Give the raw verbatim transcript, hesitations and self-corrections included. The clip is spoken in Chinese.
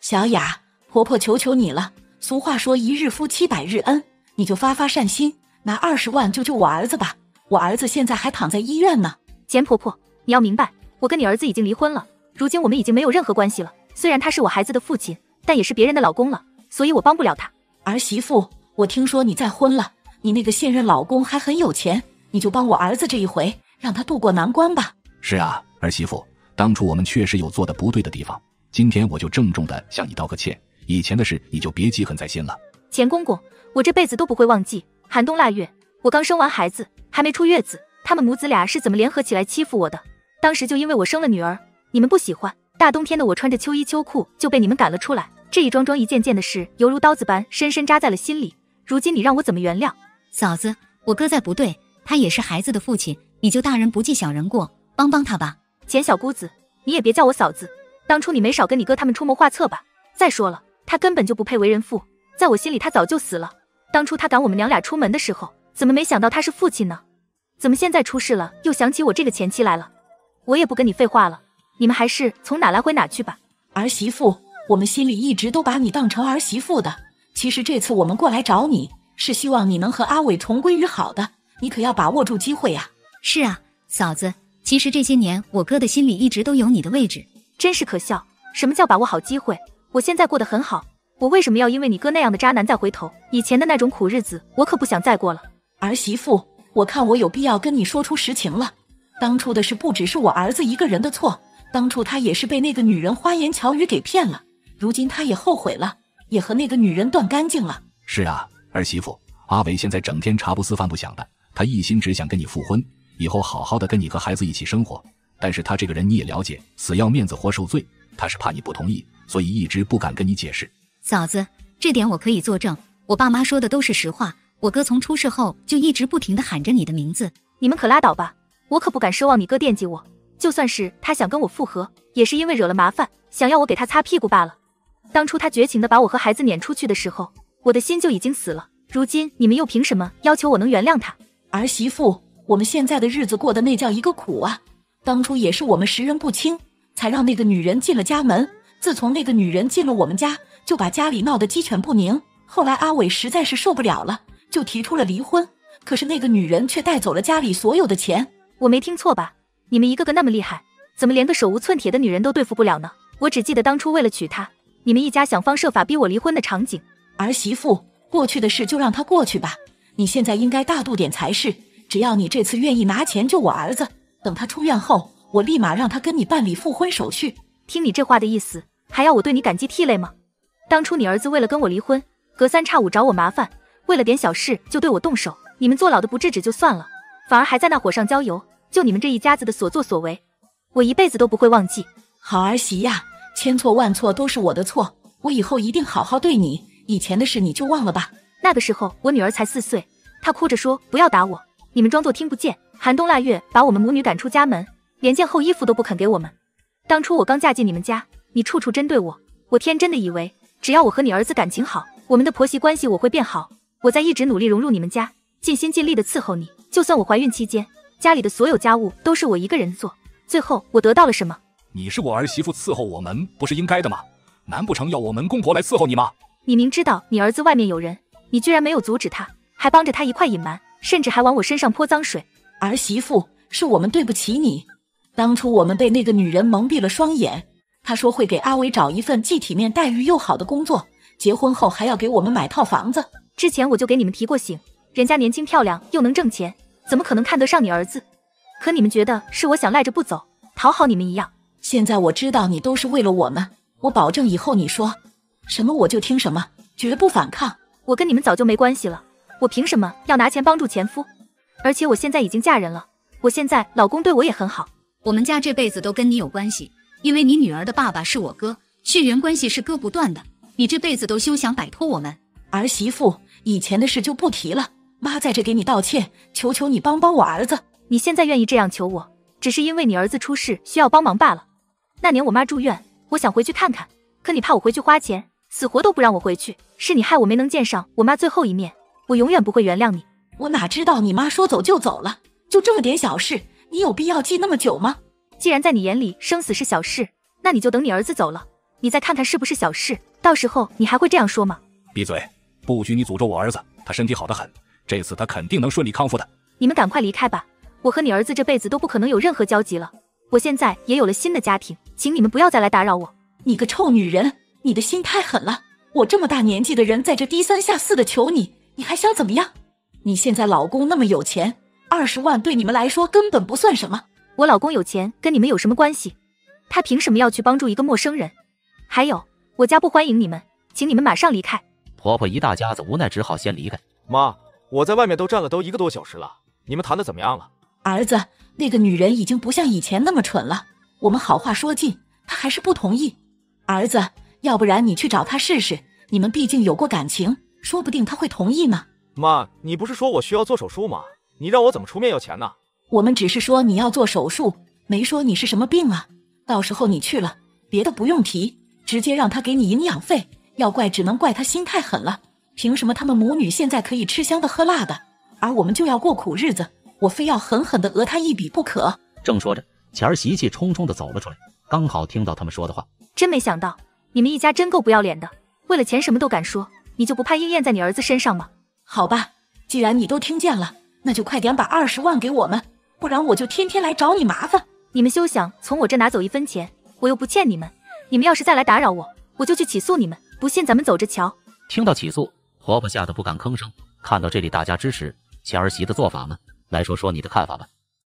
小雅，婆婆求求你了，俗话说一日夫妻百日恩，你就发发善心，拿二十万救救我儿子吧，我儿子现在还躺在医院呢。 简婆婆，你要明白，我跟你儿子已经离婚了，如今我们已经没有任何关系了，虽然他是我孩子的父亲，但也是别人的老公了，所以我帮不了他。 儿媳妇，我听说你再婚了，你那个现任老公还很有钱，你就帮我儿子这一回，让他渡过难关吧。 是啊，儿媳妇，当初我们确实有做的不对的地方，今天我就郑重的向你道个歉，以前的事你就别记恨在心了。 钱公公，我这辈子都不会忘记，寒冬腊月，我刚生完孩子，还没出月子，他们母子俩是怎么联合起来欺负我的。当时就因为我生了女儿，你们不喜欢，大冬天的我穿着秋衣秋裤就被你们赶了出来，这一桩桩一件件的事犹如刀子般深深扎在了心里，如今你让我怎么原谅？ 嫂子，我哥再不对，他也是孩子的父亲，你就大人不计小人过，帮帮他吧。 钱小姑子，你也别叫我嫂子，当初你没少跟你哥他们出谋划策吧？再说了，他根本就不配为人父，在我心里他早就死了。当初他赶我们娘俩出门的时候，怎么没想到他是父亲呢？怎么现在出事了又想起我这个前妻来了？我也不跟你废话了，你们还是从哪来回哪去吧。 儿媳妇，我们心里一直都把你当成儿媳妇的，其实这次我们过来找你，是希望你能和阿伟重归于好的，你可要把握住机会啊。 是啊，嫂子，其实这些年我哥的心里一直都有你的位置。 真是可笑，什么叫把握好机会？我现在过得很好，我为什么要因为你哥那样的渣男再回头？以前的那种苦日子我可不想再过了。 儿媳妇，我看我有必要跟你说出实情了，当初的事不只是我儿子一个人的错，当初他也是被那个女人花言巧语给骗了，如今他也后悔了，也和那个女人断干净了。 是啊，儿媳妇，阿伟现在整天茶不思饭不想的，他一心只想跟你复婚，以后好好的跟你和孩子一起生活，但是他这个人你也了解，死要面子活受罪，他是怕你不同意，所以一直不敢跟你解释。 嫂子，这点我可以作证，我爸妈说的都是实话，我哥从出事后就一直不停地喊着你的名字。 你们可拉倒吧，我可不敢奢望你哥惦记我，就算是他想跟我复合，也是因为惹了麻烦，想要我给他擦屁股罢了。当初他绝情的把我和孩子撵出去的时候，我的心就已经死了，如今你们又凭什么要求我能原谅他？ 儿媳妇，我们现在的日子过得那叫一个苦啊，当初也是我们识人不清，才让那个女人进了家门，自从那个女人进了我们家，就把家里闹得鸡犬不宁，后来阿伟实在是受不了了，就提出了离婚，可是那个女人却带走了家里所有的钱。 我没听错吧？你们一个个那么厉害，怎么连个手无寸铁的女人都对付不了呢？我只记得当初为了娶她，你们一家想方设法逼我离婚的场景。 儿媳妇，过去的事就让它过去吧，你现在应该大度点才是，只要你这次愿意拿钱救我儿子，等他出院后，我立马让他跟你办理复婚手续。 听你这话的意思，还要我对你感激涕泪吗？当初你儿子为了跟我离婚，隔三差五找我麻烦，为了点小事就对我动手，你们坐牢的不制止就算了，反而还在那火上浇油，就你们这一家子的所作所为，我一辈子都不会忘记。 好儿媳呀，千错万错都是我的错，我以后一定好好对你，以前的事你就忘了吧。 那个时候我女儿才四岁，她哭着说不要打我，你们装作听不见，寒冬腊月把我们母女赶出家门，连件厚衣服都不肯给我们。当初我刚嫁进你们家，你处处针对我，我天真的以为只要我和你儿子感情好，我们的婆媳关系我会变好，我在一直努力融入你们家，尽心尽力的伺候你，就算我怀孕期间，家里的所有家务都是我一个人做，最后我得到了什么？ 你是我儿媳妇，伺候我们不是应该的吗？难不成要我们公婆来伺候你吗？ 你明知道你儿子外面有人，你居然没有阻止他，还帮着他一块隐瞒，甚至还往我身上泼脏水。 儿媳妇，是我们对不起你，当初我们被那个女人蒙蔽了双眼，她说会给阿伟找一份既体面待遇又好的工作，结婚后还要给我们买套房子。 之前我就给你们提过醒，人家年轻漂亮又能挣钱，怎么可能看得上你儿子？可你们觉得是我想赖着不走，讨好你们一样。 现在我知道你都是为了我们，我保证以后你说什么我就听什么，绝不反抗。 我跟你们早就没关系了，我凭什么要拿钱帮助前夫？而且我现在已经嫁人了，我现在老公对我也很好。 我们家这辈子都跟你有关系，因为你女儿的爸爸是我哥，血缘关系是割不断的，你这辈子都休想摆脱我们。 儿媳妇，以前的事就不提了，妈在这给你道歉，求求你帮帮我儿子。 你现在愿意这样求我，只是因为你儿子出事需要帮忙罢了。那年我妈住院，我想回去看看，可你怕我回去花钱，死活都不让我回去，是你害我没能见上我妈最后一面，我永远不会原谅你。 我哪知道你妈说走就走了，就这么点小事，你有必要记那么久吗？ 既然在你眼里生死是小事，那你就等你儿子走了， 你再看看是不是小事，到时候你还会这样说吗？ 闭嘴！不许你诅咒我儿子，他身体好得很，这次他肯定能顺利康复的。 你们赶快离开吧，我和你儿子这辈子都不可能有任何交集了。我现在也有了新的家庭，请你们不要再来打扰我。 你个臭女人，你的心太狠了！我这么大年纪的人在这低三下四的求你，你还想怎么样？你现在老公那么有钱，二十万对你们来说根本不算什么。 我老公有钱跟你们有什么关系？他凭什么要去帮助一个陌生人？还有，我家不欢迎你们，请你们马上离开。 婆婆一大家子无奈只好先离开。 妈，我在外面都站了都一个多小时了，你们谈的怎么样了？ 儿子，那个女人已经不像以前那么蠢了，我们好话说尽，她还是不同意。儿子，要不然你去找她试试，你们毕竟有过感情，说不定她会同意呢。 妈，你不是说我需要做手术吗？你让我怎么出面要钱呢？ 我们只是说你要做手术，没说你是什么病啊。到时候你去了，别的不用提，直接让她给你营养费。要怪只能怪她心太狠了，凭什么他们母女现在可以吃香的喝辣的，而我们就要过苦日子，我非要狠狠地讹她一笔不可。 正说着，钱儿喜气冲冲地走了出来，刚好听到他们说的话。 真没想到，你们一家真够不要脸的，为了钱什么都敢说，你就不怕应验在你儿子身上吗？ 好吧，既然你都听见了，那就快点把二十万给我们，不然我就天天来找你麻烦。 你们休想从我这拿走一分钱，我又不欠你们。你们要是再来打扰我，我就去起诉你们。不信咱们走着瞧。 听到起诉，婆婆吓得不敢吭声。看到这里大家支持钱儿媳的做法吗？来说说你的看法吧。